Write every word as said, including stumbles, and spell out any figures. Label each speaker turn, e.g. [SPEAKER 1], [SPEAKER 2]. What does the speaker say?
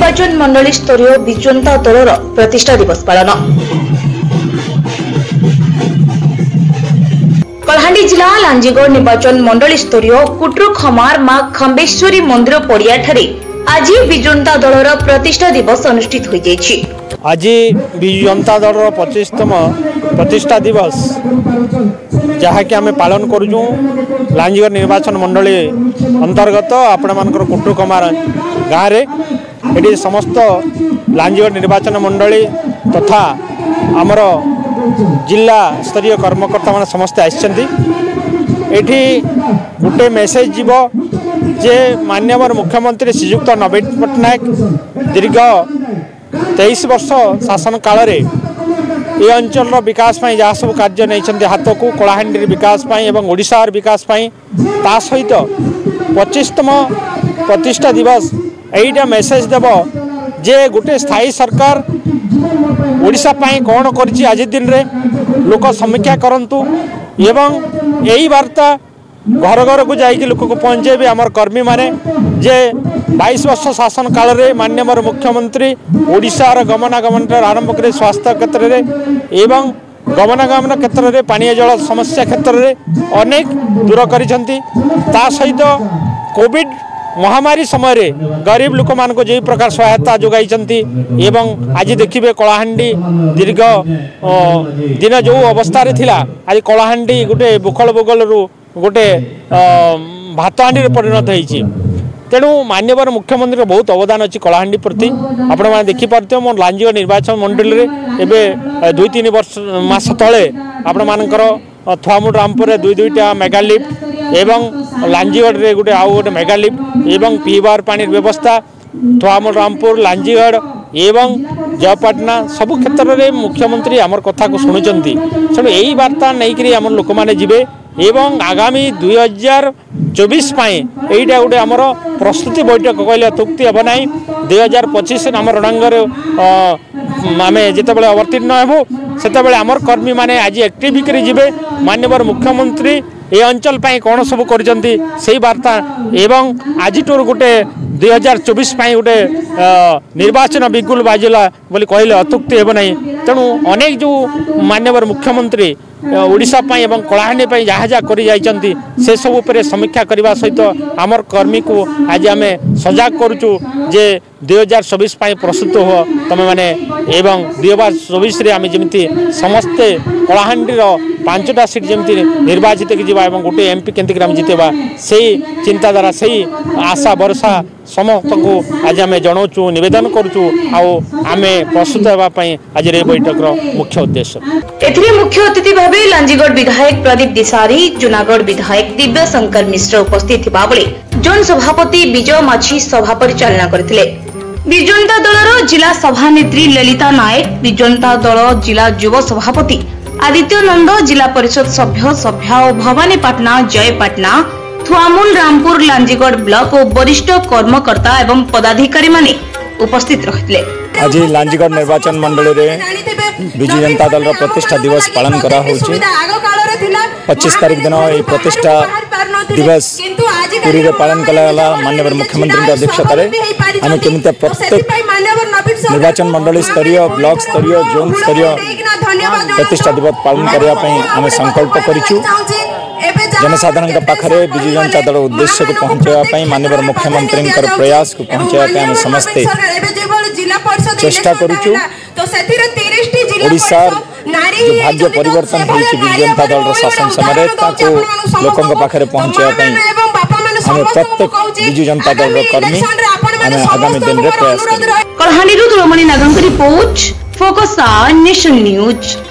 [SPEAKER 1] निर्वाचन मंडली स्तरीय विजु जनता दलर प्रतिष्ठा दिवस पालन। कलाहांडी जिला लांजीगढ़ निर्वाचन मंडली स्तरीय कुट्रु खमार मां खंबेश्वरी मंदिर पड़िया ठारे आज विजु जनता दलर प्रतिष्ठा दिवस अनुष्ठित हो जायछि।
[SPEAKER 2] आज विजु जनता दलर पच्चीसतम प्रतिष्ठा दिवस जहाँकि आम पालन करुँ लांजीगढ़ निर्वाचन मंडली अंतर्गत आपण मानकर कुट्रु खमार गाँव में ये समस्त लांजीगढ़ निर्वाचन मंडली तथा आमर जिला स्तरीय कर्मकर्ता मान समस्ते आसछन्ती। एठी गोटे मेसेज जीव जे माननीय मुख्यमंत्री श्रीयुक्त नवीन पट्टनायक दीर्घ तेईस वर्ष शासन काल रे ये अंचल विकास पाई जहाँ सब कार्य नहीं हाथ को कलाहांडी विकास पाई एवं ओडिशार विकास पाई ता सहित पच्चीसतम प्रतिष्ठा दिवस यहीटा मेसेज देव जे गोटे स्थायी सरकार ओडिशा पाई कौन करिछि आज दिन रे लोक समीक्षा करंतु एवं यही वार्ता घर घर को जाइए लोक को पहुँचे आमर कर्मी माने जे बाईस वर्ष शासन काल रे माननीय मुख्यमंत्री ओडिशार गमनागमन आरंभ कर स्वास्थ्य क्षेत्र में एवं गमनागमन क्षेत्र में पानीय जल समस्या क्षेत्र में अनेक दूर करिसेंती। ता सहित कोविड महामारी समय रे गरीब लोक मान को जो प्रकार सहायता जोगाई एवं आज देखिए कलाहांडी दीर्घ दिन जो अवस्था रे थिला आज कलाहांडी गोटे बुखल बोगल रु गोटे भात हांडी परिणत होती। तेणु माननीय मुख्यमंत्री बहुत अवदान अच्छी कलाहांडी प्रति आपण मैंने देखिपे मो लांजीगढ़ निर्वाचन मंडली रे दुई तीन वर्ष मास तले आपण मानकर थुआमुड़ रामपुर दुई दुईटा मेगा लिफ्ट एवं लांजीगढ़ रे गोटे आउ गोटे मेगा लिफ्ट एवं पीबार पानी व्यवस्था थुआमुड़ रामपुर लांजीगढ़ एवं जयपाटना सबु क्षेत्र में मुख्यमंत्री आमर कथा को शुणुचंती। तेणु यही वार्ता नहीं करी आमर लोक माने जिबे एवं आगामी दुई हजार चौबीस यहीटा गोटे आमर प्रस्तुति बैठक कहले अत्युक्ति हे ना। दुई हजार पच्चीस आम रणांगर आम जिते अवतीर्ण हेबू से आमर कर्मी माने आज एक्टिव कर जिबे माननीय मुख्यमंत्री ये अंचल पाई कौन सब करजंती से वार्ता एवं आज टोर गोटे दुई हजार चौबीस गोटे निर्वाचन बिगुल बाजिला बोली कहले अत्युक्ति हे ना। तेणु अनेक जो माननीय मुख्यमंत्री ओडिशा पाई एवं कलाहांडी पाई जहाँ जहाँ करी जाइछन्ती से सब उपरे समीक्षा करने सहित आमर कर्मी को आज आम सजाग करुचु जे दुई हजार चौबीस प्रस्तुत हो तमें मैंने एवं दुई हजार चौबीस आम जमी समस्ते कलाहांडी पांचटा सीट जमी निर्वाचित किया गोटे एमपी केंद्र आम जितेबा से चिंताधारा से आशा भरोसा समस्त को आज आम जनाऊँ निवेदन करुचु आम प्रस्तुत होगापाई आज ये बैठक मुख्य उद्देश्य।
[SPEAKER 1] एथिरे मुख्य अतिथि भावे लांजीगढ़ विधायक प्रदीप दिसारी, जूनागढ़ विधायक दिव्य शंकर मिश्र उपस्थित थिबा बेले जोन सभापति विजय माझी सभा परिचालना करथिले। विजु जनता दलर जिला सभानेत्री ललिता नायक, विजु जनता दल जिला युव सभापति आदित्य नंद, जिला परिषद सभ्य सभ्या और भवानी पाटना जय पाटना थुआमुल रामपुर लांजीगढ़ ब्लॉक और वरिष्ठ कर्मकर्ता एवं पदाधिकारी माने उपस्थित रहथिले।
[SPEAKER 3] आज लांजीगढ़ निर्वाचन मंडली रे विजु जनता दल प्रतिष्ठा दिवस पालन करा होछि। पच्चीस तारीख दिन ये प्रतिष्ठा दिवस पूरी रे पालन कला माननीय मुख्यमंत्री अध्यक्षता आम केमी प्रत्येक निर्वाचन मंडली स्तरीय ब्लॉक स्तरीय जोन स्तरीय प्रतिष्ठा दिवस पालन करने आम संकल्प करूँ। जनसाधारण पाखरे विजु जनता दल उद्देश्य को पहुँचाई माननीय मुख्यमंत्री प्रयास को पहुँचाई आम समस्ते चेष्टा करूँ। ओडिशा जो भाग्य परिवर्तन होइछि विजु जनता दल शासन समय लोकों पाखरे पहुँचाई आम प्रत्येक विजु जनता दल कर्मी आम आगामी दिन में प्रयास करें।
[SPEAKER 1] कलाहांडी रमणी नागंग रिपोर्ट फोकस नेशन न्यूज।